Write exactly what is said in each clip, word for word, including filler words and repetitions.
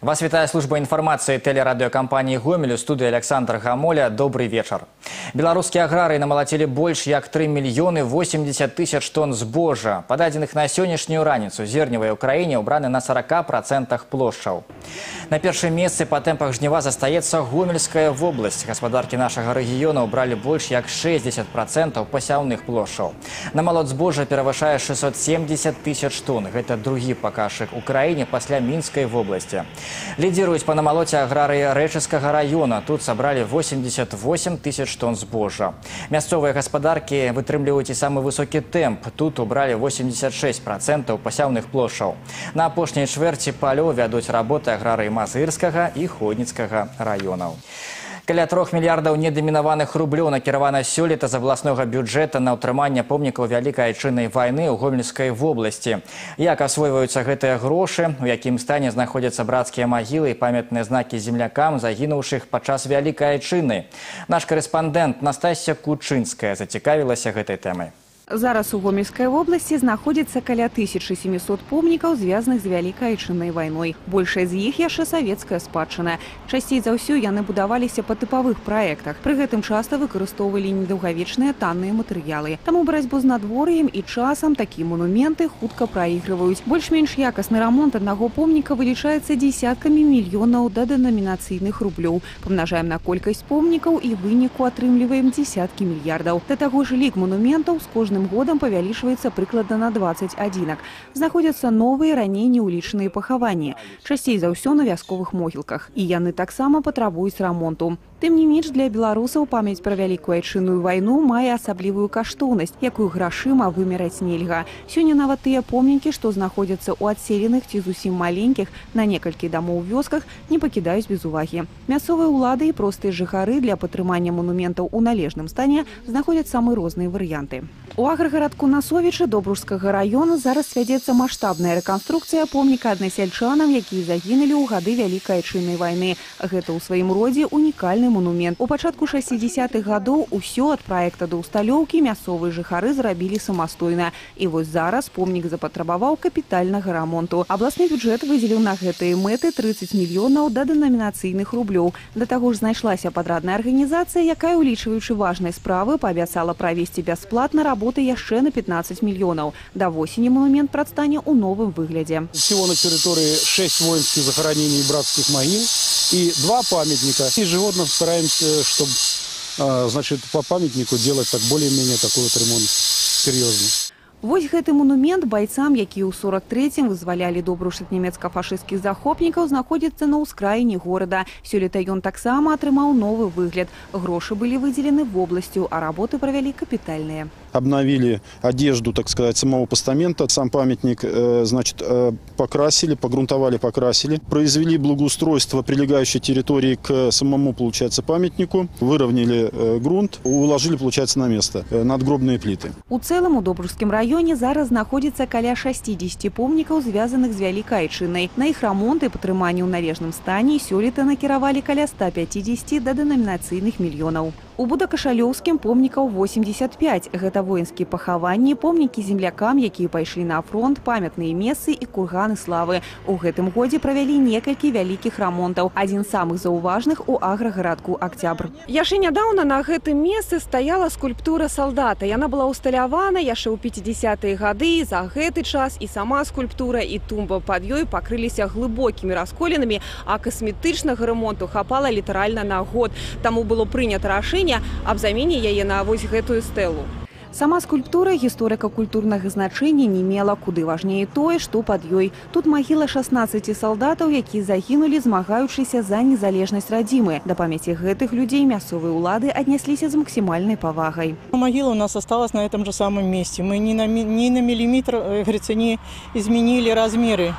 Вас вітае служба інфармацыі тэлерадыёкампаніі «Гомель», у студыі Александр Гамоля. Добрый вечар. Беларускія аграрыі намалацілі больш як тры мільёны восемьдесят тысяч тонн збожжа. Па дадзеных на сённяшнюю раніцу зерневыя ў краіне ўбраны на сорока процентах плошчаў. На першым месцы па тэмпах жніва застаецца Гомельская вобласць. Гаспадаркі нашага рэгіёна ўбралі больш як шестьдесят процентов пасяўных плошчаў. Намалот збожжа перавышае шестьсот семьдесят тысяч тонн. Гэта другі паказчык у краіне пасля Мінскай вобласці. Лідзіруюць па намалоце аграрыі Рэчыцкага района. Тут сабралі восемьдесят восемь тысяч тонн збожжа. Мясцовыя гаспадаркі вытрымліваюць і самы высокі тэмп. Тут убралі восемьдесят шесть процентов пасяўных плошчаў. На апошняй чвэрці палёў вядуць работы аграрыі Мазырскага і Ходніцкага раёнаў. Каля трох мільярдаў недамінаваных рублёў накіравана сёлета з абласнога бюджэта на ўтрыманне помнікаў Вялікай Айчыннай вайны ў Гомельскай вобласці. Як асвойваюцца гэтыя грошы, у якім стане знаходзяцца брацкія магілы і памятныя знакі землякам, загінуўшых падчас Вялікай Айчыны? Наш корэспандэнт Настасья Кучынская зацікавілася гэтай тэмай. Зараз у Гомельской области знаходится каля тысячи семисот помнікаў, звязаных з Вялікай Айчыннай вайной. Большая з іх яшчэ савецкая спадчына. Часцей за ўсё яны будаваліся па тыпавых праектах. Пры гэтым часта выкарыстоўвалі недаўгавечныя танныя матэрыялы. Таму барацьбу з надвор'ем і часам такія монументы хутка праігрываюць. Больш-менш якасны рамонт аднаго помніка вылічаецца дзесяткамі мільёнаў да дэнамінацыйных рублёў. Памнажаем на колькасць помнікаў і выніку атрымліваем дзесяткі мільярдаў. Да таго ж лік монументаў з кожным годам павялічваецца прыкладна на двадцать адзінак. Знаходзяцца новыя раней неулічаныя пахаванні. Часцей за ўсё на вясковых могілках. І яны таксама патрабуюць рамонту. Тым не менш, для беларусаў памяць пра Вялікую Айчынную вайну мае асаблівую каштоўнасць, якую грашыма вымераць нельга. Сёння нават тыя помнікі, што знаходзяцца ў адселеных ці зусім маленькіх на некалькі дамоў вёсках, не пакідаюць без увагі. Мясцовыя ўлады і простыя жыхары для падтрымання монументаў у належным стане знаходзяць самыя розныя варыянты. У аграгарадку Насовічы Добружскага района зараз вядзецца маштабная рэканструкцыя помніка аднасяльчанам, якія загінулі ў гады Вялікай Айчыннай вайны. Гэта ў сваім родзе унікальны монумент. У пачатку шэсцідзесятых гадоў усё ад праекта да ўсталёўкі мясцовыя жыхары зрабілі самастойна. І вось зараз помнік запатрабаваў капітальнага рамонту. Абласны бюджэт выдзеліў на гэтыя мэты тридцать мільёнаў да дэнамінацыйных рублёў. Да таго ж знайшлася падрадная арганізацыя, якая, улічваючы важныя справы, паабяцала правесці бясплатна работу работы яшчэ на пятнадцать мільёнаў. Да восені монумент прадстане ў новым выглядзе. Всего на территории шесть воинских захоронений и братских могил и два памятника. Ежегодно стараемся, чтобы, значит, по памятнику делать так более-менее такой вот ремонт серьезный. Вось гэты монумент байцам, якія ў сорок трэцім вызвалялі Добруж ад нямецка-фашысцкіх захопнікаў, знаходзіцца на ўскраіне горада. Сёлета ён таксама атрымаў новы выгляд. Грошы былі выдзелены вобласцю, а работы правялі капітальныя. Обновили одежду, так сказать, самого постамента. Сам памятник, значит, покрасили, погрунтовали, покрасили. Произвели благоустройство прилегающей территории к самому, получается, памятнику. Выровняли грунт, уложили, получается, на место надгробные плиты. У цэлым у Добружскім раёне зараз знаходзіцца каля шасцідзесяці помнікаў, звязаных з Вялікай Айчыннай. На іх рамонт і падтрыманне ў належным стане сёлета накіравалі каля ста пяцідзесяці да дэнамінацыйных мільёнаў. У Будакашалёўскім помнікаў восемьдесят пять. Гэта воінскія пахаванні, помнікі землякам, якія пайшлі на фронт, памятныя месцы і курганы славы. У гэтым годзе правялі некалькі вялікіх рамонтаў. Адзін з самых заўважных у аграгарадку Акцябр. Яшчэ нядаўна на гэтым месцы стаяла скульптура салдата. Яна была ўсталявана яшчэ ў пяцідзесятыя гады. За гэты час і сама скульптура, і тумба пад ёй пакрыліся глыбокімі расколінамі, а касметычнага ремонту хапала літаральна на год. Таму было прынята рашэнне аб замене яе на вось гэтую стэлу. Сама скульптура гісторыка-культурнага значэння не мела, куды важней тое, што пад ёй. Тут магіла шаснаццаці салдатаў, якія загінулі, змагаючыся за незалежнасць радзімы. Да памяці гэтых людзей мясцовыя ўлады аднясліся з максімальнай павагай. Могила у нас осталась на этом же самом месте. Мы ни на, ни на миллиметр, говорится, не изменили размеры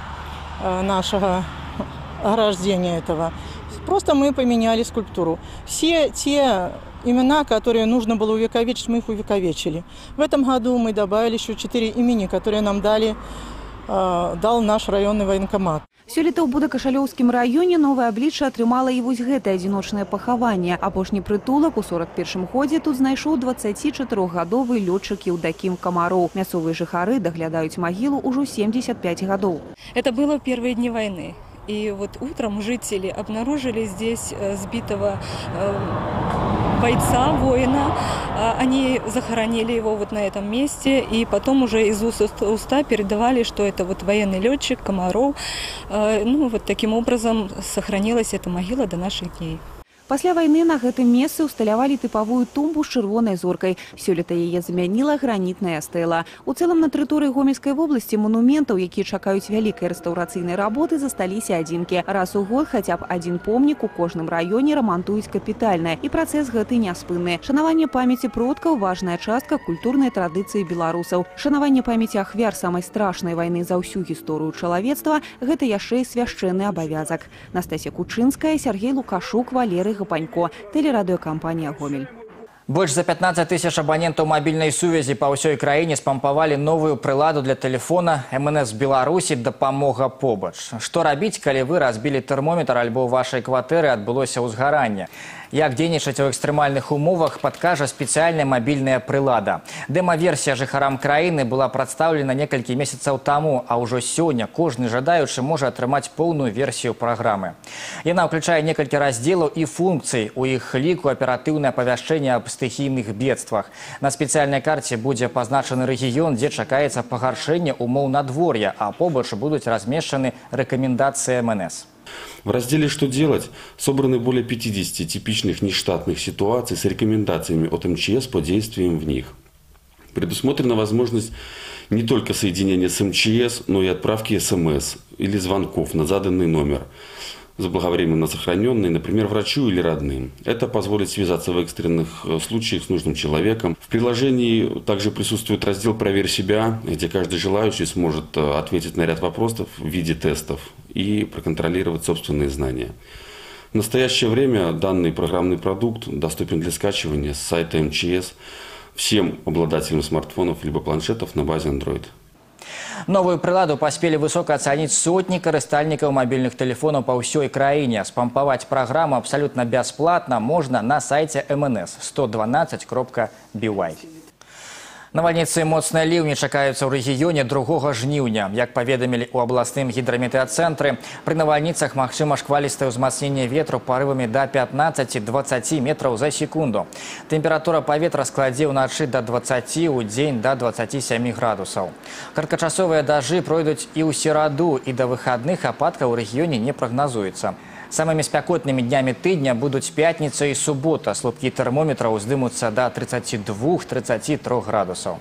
нашего ограждения этого. Просто мы поменяли скульптуру. Все те имена, которые нужно было увековечить, мы их увековечили. В этом году мы добавили еще четыре имени, которые нам дали, э, дал наш районный военкомат. Сёлета ў Будакашалёўскім раёне новае аблічча атрымала і вось гэтае адзіночнае пахаванне. Апошні прытулак у сорок першым годзе тут знайшоў дваццацічатырохгадовы лётчык Еўдакім Камароў. Мясцовыя жыхары даглядаюць магілу ўжо семьдесят пять гадоў. Это было в первые дни войны. И вот утром жители обнаружили здесь сбитого бойца, воина. Они захоронили его вот на этом месте, и потом уже из уст в уста передавали, что это вот военный летчик Комаров. Ну, вот таким образом сохранилась эта могила до наших дней. Пасля войны на гэтым месцы усталявалі тыпавую тумбу з чырвонай зоркай. Сёлета яе замяніла гранітная стэла. У цэлым на тэрыторыі Гомельскай вобласці манументаў, якія чакаюць вялікай рэстаўрацыйнай работы, засталіся адзінкі. Раз у год хаця б адзін помнік у кожным раёне рамантуюць капітальна. І працэс гэты няспынны. Шанаванне памяці продкаў – важная частка культурнай традыцыі беларусаў. Шанаванне памяці ахвяр самай страшнай вайны за ўсю гісторыю чалавецтва – гэта яшчэ і свяшчэнны абавязак. Настасья Кучынская, Сергей Лукашук, Валерий Гапанько, телерадиокомпания «Гомель». Больш за пятнадцать тысяч абанентаў мабільнай сувязі па ўсёй краіне спампавалі новую прыладу для тэлефона эм эн эс Беларусі «Дапамога побач». Што рабіць, калі вы разбілі тэрмометр альбо ў вашай кватэры адбылося ўзгаранне? Як дзейнічаць у экстрэмальных умовах, падкажа спецыяльная мабільная прылада. Дэма-версія жыхарам краіны была прадстаўлена некалькі месяцаў таму, а ўжо сёння кожны жадаючы можа атрымаць поўную версію праграмы. Яна ўключае некалькі раздзелаў і функцый, у іх ліку аператыўнае апавяшчэнне аб стыхійных бедствах. На спецыяльнай карце будзе пазначаны рэгіён, дзе чакаецца пагаршэнне умоў надвор'я, а побач будуць размешчаны рэкамендацыі эм эн эс. В разделе «Что делать» собраны более пятидесяти типичных нештатных ситуаций с рекомендациями от эм че эс по действиям в них. Предусмотрена возможность не только соединения с эм че эс, но и отправки эс эм эс или звонков на заданный номер, заблаговременно сохраненный, например, врачу или родным. Это позволит связаться в экстренных случаях с нужным человеком. В приложении также присутствует раздел «Проверь себя», где каждый желающий сможет ответить на ряд вопросов в виде тестов и проконтролировать собственные знания. В настоящее время данный программный продукт доступен для скачивания с сайта эм че эс всем обладателям смартфонов либо планшетов на базе Android. Новую прыладу паспелі высока ацаніць сотні карыстальнікаў мабільных тэлефонаў па ўсёй краіне. Спампаваць праграму абсалютна бясплатна можна на сайце эм эн эс сто дванаццаць кропка би уай. Навальніцы моцныя ліўні чакаюцца ў рэгіёне другога жніўня. Як паведамілі ў абласным гідраметэацэнтры, пры навальніцах магчыма шквалістае ўзмацненне ветру парывамі да пятнаццаці-дваццаці метраў за секунду. Тэмпература паветра складзе ўначы да дваццаці, у дзень да дваццаці сямі градусаў. Кароткачасовыя дажджы пройдуць і ў сераду, і да выхадных ападкаў у рэгіёне не прагназуецца. Самыми спякотными днями тыдня будут пятница и суббота. Слупки термометра уздымутся до тридцати двух — тридцати трёх градусов.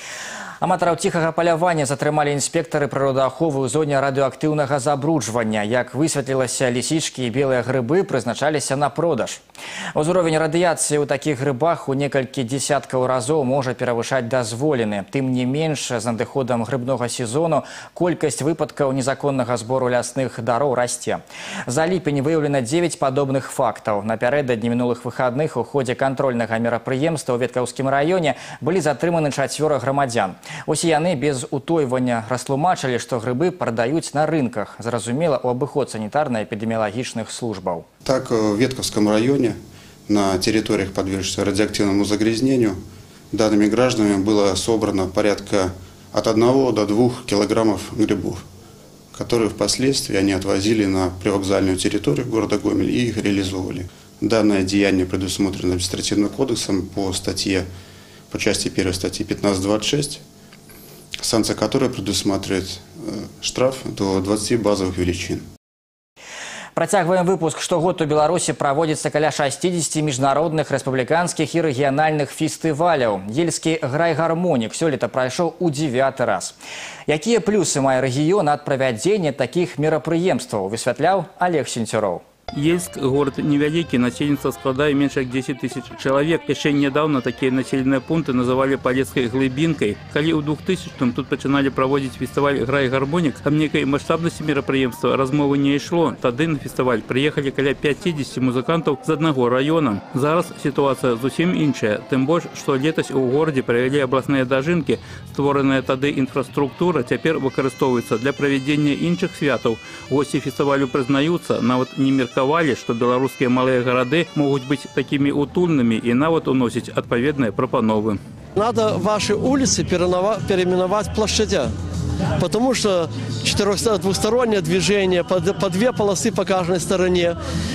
Аматараў ціхага палявання затрымалі інспектары прыродааховы ў зоне радыеактыўнага забруджвання. Як высветлілася, лісічкі і белыя грыбы прызначаліся на продаж. Узровень радыяцыі ў такіх грыбах у некалькі дзесяткаў разоў можа перавышаць дазволены. Тым не менш, з надыходам грыбнога сезону колькасць выпадкаў незаконнага збору лясных дароў расце. За ліпень выяўлена дзевяць падобных фактаў. Напярэдадні мінулых выхадных у ходзе кантрольнага мерапрыемства ў Веткаўскім раёне былі затрыманы чацвёра грамадзян. Усе яны без утойвання растлумачылі, што грыбы прадаюць на рынках. Зразумела, у абыход санітарна-эпидемиологичных службаў. Так, в Ветковском районе на территориях, подвергшихся радиоактивному загрязнению, данными гражданами было собрано порядка от одного до двух килограммов грибов, которые впоследствии они отвозили на привокзальную территорию города Гомель и их реализовывали. Данное деяние предусмотрено административным кодексом по статье, по части первой статьи пятнадцать двадцать шесть, санкция которой предусматривает штраф до двадцати базовых величин. Працягваем выпуск. Штогод у Беларусі праводзіцца каля шасцідзесяці міжнародных, рэспубліканскіх і рэгіянальных фестываляў. Ельскі грай-гармонік сёлета прайшоў у дзевяты раз. Якія плюсы мае рэгіён ад правядзення такіх мерапрыемстваў, высвятляў Олег Сенцюроў. Ельск – город невеликий, населенство складает меньше десяти тысяч человек. Еще недавно такие населенные пункты называли Полецкой глыбинкой. Коли у двухтысячном тут начинали проводить фестиваль «Грай-гармонік», о некой масштабности мероприемства размовы не шло. Тогда на фестиваль приехали каля пятидесяти музыкантов с одного района. Зараз ситуация зусім іншая. Тем больше, что летось у городе провели областные дожинки. Створенная тогда инфраструктура теперь выкористовывается для проведения інших святов. Гости фестивалю признаются, нават не меркавалі, что белорусские малые города могут быть такими утульными и нават уносить отповедные пропановы. Надо ваши улицы переименовать площадя. потому что двухстороннее движение, по, по две полосы по каждой стороне.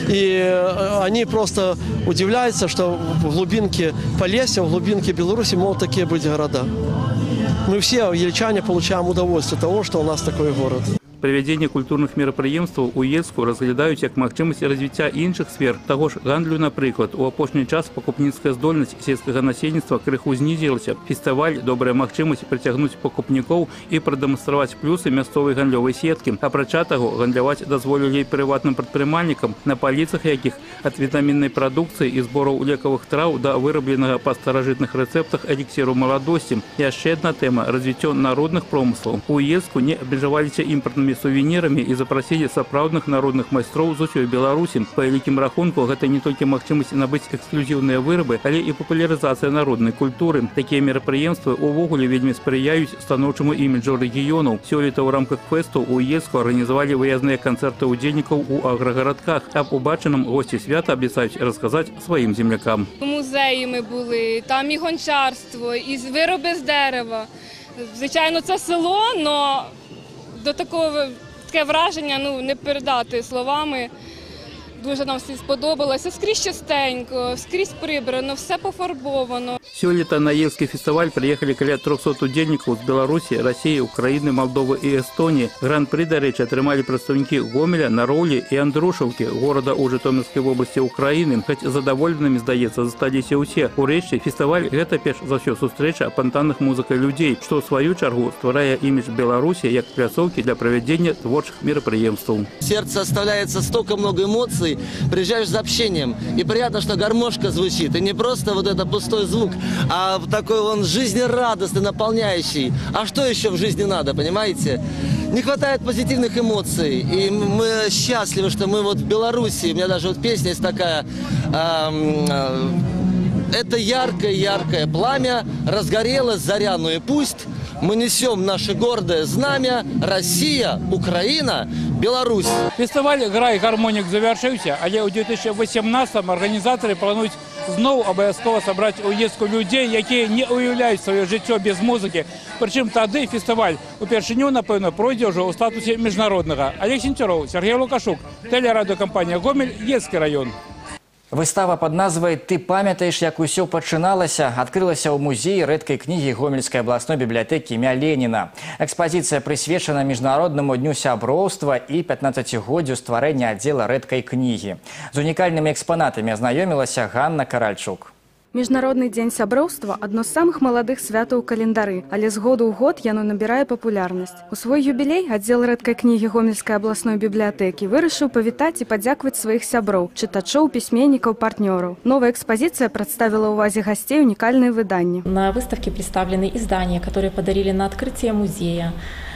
И они просто удивляются, что в глубинке Полесья, в глубинке Беларуси могут такие быть города. Мы все, ельчане, получаем удовольствие от того, что у нас такой город. Проведення культурних мерапрыемстваў у Ельску разглядаюць як магчымасць развіцця іншых сфер таго ж гандлю, напрыклад. У апошні час пакупніцкая здольнасць сельскага насельніцтва крыху знізілася. Фестываль добрая магчымасць прыцягнуць пакупнікоў і прадэманстраваць плюсы мясцовай гандлёвай сеткі. Апрача таго, гандляваць дазволілі і прыватным прадпрымальнікам, на паліцах якіх ад вітаміннай прадукцыі і збораў лекавых траў да вырабленага па старажытных рэцэптах эліксіру маладосці. Яшчэ адна тэма развіццё народных промыслаў. У Ельску не абмежаваліся імпартнымі сувенірами і запрасілі сапраўдных народных майстроў з усёй Беларусі. Па вялікім рахунку, гэта не толькі магчымасць набыць эксклюзіўныя вырабы, але і папулярызацыя народнай культуры. Такія мерапрыемствы увогуле вельмі спрыяюць станоўчаму іміджу рэгіёнаў. Сёлета ў рамках фэсту ў Ельску арганізавалі выязныя канцэрты ўдзельнікаў у аграгарадках. Аб убачаным госці свята абяцаюць расказаць сваім землякам. У музеї ми були, там і гончарство, і вироби з дерева. Звичайно, це село, але до такого таке враження ну, не передати словами. Дуже нам всі сподобалося. Скрізь чистенько, скрізь прибрано, все пофарбовано. Сёлета на Ельский фестиваль приехали каля трёхсот удзельнікаў з Беларусі, России, Украины, Молдовы и Эстонии. Гран-при, дарэчы, атрымалі прадстаўнікі Гомеля, Нароўлі и Андрушаўкі, города ў Жытомирской области Украины. Хоць задаволенымі, здаецца, засталіся ўсе. Урэшце, фестиваль – гэта перш за ўсё сустрэча апантаных музыкай людзей, што ў сваю чаргу стварае імідж Беларусі як пляцоўкі для правядзення творчых мерапрыемстваў. Сердце оставляется столько много эмоций. Приезжаешь с общением, и приятно, что гармошка звучит, и не просто вот это пустой звук, а такой он жизнерадостный, наполняющий. А что еще в жизни надо, понимаете? Не хватает позитивных эмоций, и мы счастливы, что мы вот в Беларуси, у меня даже вот песня есть такая, э, э, это яркое-яркое пламя разгорелось заря, ну и пусть мы несем наше гордое знамя Россия, Украина, Беларусь. Фестиваль «Грай гармонік» завершився, але у дві тисячі вісімнадцятому організатори планують знову обов'язково зібрати у Єльську людей, які не уявляють своє життя без музики. Причому тоді фестиваль упершиню, напевно, пройде вже у статусі міжнародного. Олег Сенцюров, Сергій Лукашук, телерадіокомпанія «Гомель», Єльський район. Выстава под назвай «Ты памятаеш, як усё пачыналася» адкрылася ў музеі рэдкай кнігі Гомельскай абласной бібліятэкі імя Леніна. Экспазіцыя прысвечана міжнароднаму дню сяброўства і пятнаццацігоддзю стварэння аддзела рэдкай кнігі. З унікальнымі экспанатамі азнаёмілася Ганна Каральчук. Міжнародны дзень сяброўства – адно з самых маладых святаў у календары, але з году ў год яно набірае папулярнасць. У свой юбілей аддзел рэдкай кнігі Гомельскай абласной бібліятэкі вырашыў павітаць і падзякаваць сваіх сяброў, чытачоў, пісьменнікаў, партнёраў. Новая экспозиция представила увазе гостей уникальные выданья. На выставке представлены издания, которые подарили на открытие музея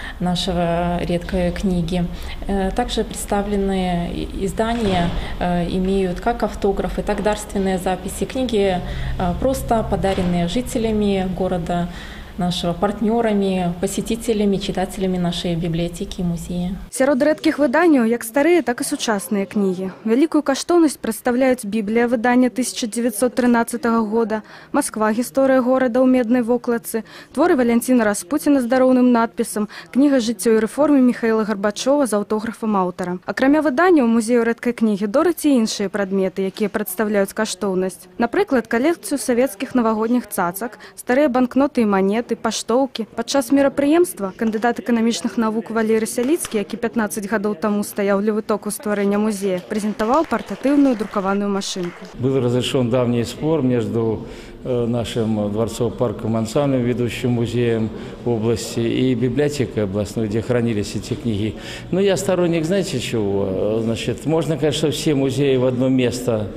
нашего редкой книги. Также представлены издания, имеют как автографы, так и дарственные записи. Книги просто подаренные жителями города нашего, партнерами, посетителями, читателями нашей библиотеки и музея. Сярод рэдкіх выданняў як старыя, так і сучасныя кнігі. Вялікую каштоўнасць прадстаўляюць Біблія выдання тысяча девятьсот тринадцатого года, Москва, гісторыя горада ў меднай вокладцы, творы Валянціна Распуціна з дароўным надпісам, кніга «Жыццё і рэформы» Міхаіла Гарбачова з аўтографам аўтара. Акрамя выданняў, музею рэдкай кнігі дораць і іншыя прадметы, якія прадстаўляюць каштоўнасць. Напрыклад, калекцыю савецкіх навагодніх цацак, старыя банкноты і манеты, паштоўкі. Падчас мерапрыемства кандыдат эканамічных навук Валерый Сяліцкі, які пятнадцать гадоў таму стаяў для вытоку стварэння музея, прэзентаваў партатыўную друкаваную машинку. Был разрешен давний спор между нашим дворцово-парковым ансамблем, ведущим музеем области, и библиотекой областной, где хранились эти книги. Но я сторонник, знаете чего? Значит, можно, конечно, все музеи в одно место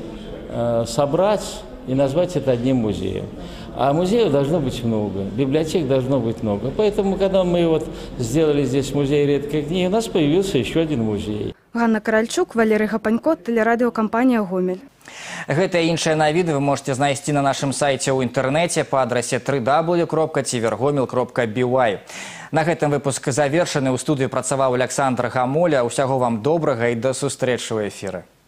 собрать и назвать это одним музеем. А музеев должно быть много, библиотек должно быть много. Поэтому, когда мы вот сделали здесь музей редкой книги, у нас появился еще один музей. Ганна Каральчук, Валерий Гапанько, телерадиокомпания «Гомель». Гэта і іншыя навіны вы можете знайсці на нашым сайце ў інтэрнэце па адрасе тры дабл ю кропка цівергомел кропка бі вай. На гэтым выпуск завершаны. У студыі працаваў Александр Гамоля. Усяго вам добрага і да сустрэчы ў эфіры.